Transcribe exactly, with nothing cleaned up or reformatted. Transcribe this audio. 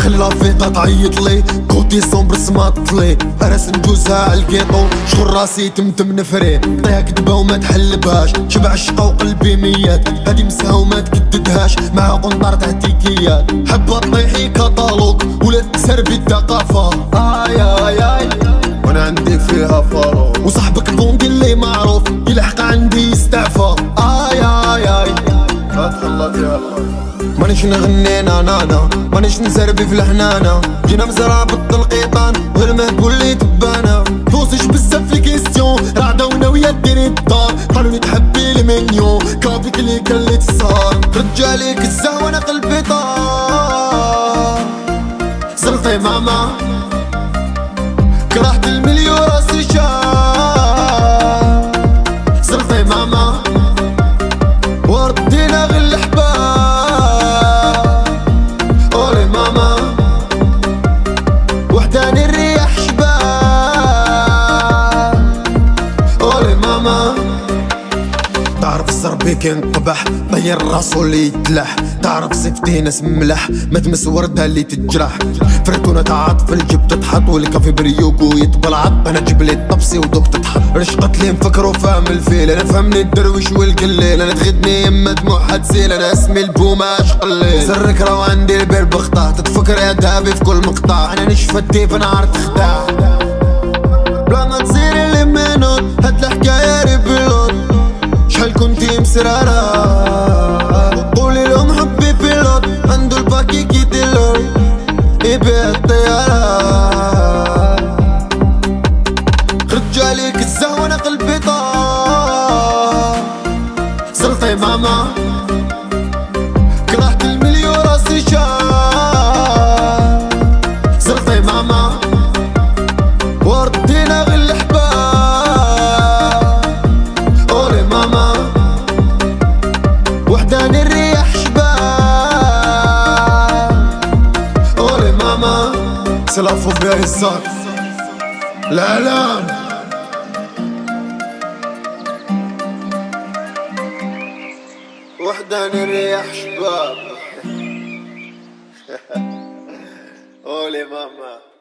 خلي لافيطا تعيط لي كوتي سومبر سماطلي راس نجوزها عالكيطو شغل راسي تمتم نفري طيها كدبه وما تحلبهاش شبع الشقا وقلبي ميات هادي مسها وما تكددهاش مع قنطار تاع تيكيات حبة طيحي كطالوك ولا تسربي الثقافة اي اي اي وانا عندي فيها فارو وصاحبك بوندي اللي معروف يلحق عندي يستعفى اي اي اي فتح الله يا الله مانيش نغني نانانا مانيش نسربي في الحنانة جينا مزرعة بالطلقيطان غير مهبول لي تبانا توصيش بزاف في الكيستيون رعدة وناوية ديري الدار قالولي تحبي لي منيو كافيك اللي كان لي تصار رجاليك الزه وانا قلبي طار زلطي ماما كرهت المليون راسي شار زلطي ماما وردينا غير الحباب اولي ماما وحداني الرياح شباب اولي ماما تعرف الزربي كينقبح طير راسو اللي يتلح تعرف سيفتي ناس ملح ما تمس وردها اللي تتجرح فرتونة تعاطف الجب تتحط والكافي بريوكو يتبلعط انا جيب لي الطبسي ودوك تتحط رشقت لي مفكرو فاهم الفيل انا فهمني الدرويش والقليل انا تغدني يما دموع تزيل انا اسمي البومة عشق الليل سرك راو عندي البير بخطاه تتفكر يا دهبي في كل مقطع انا نشفى التيف انا عارف تخدع بلا ما تصير اللي منوت هاد الحكاية ريبلوت شحال كنتي مسرارة قولي لهم حبي بيلوت عنده الباكي كيديلو يبيع الطيارة رجاليك الزه وانا قلبي طار زلطي ماما كرهت المليون راسي شار زلطي ماما وردينا غير الحباب اولي ماما وحداني الرياح شباب اولي ماما سلافو بيا الصار الاعلام وحداني الرياح شباب اولي ماما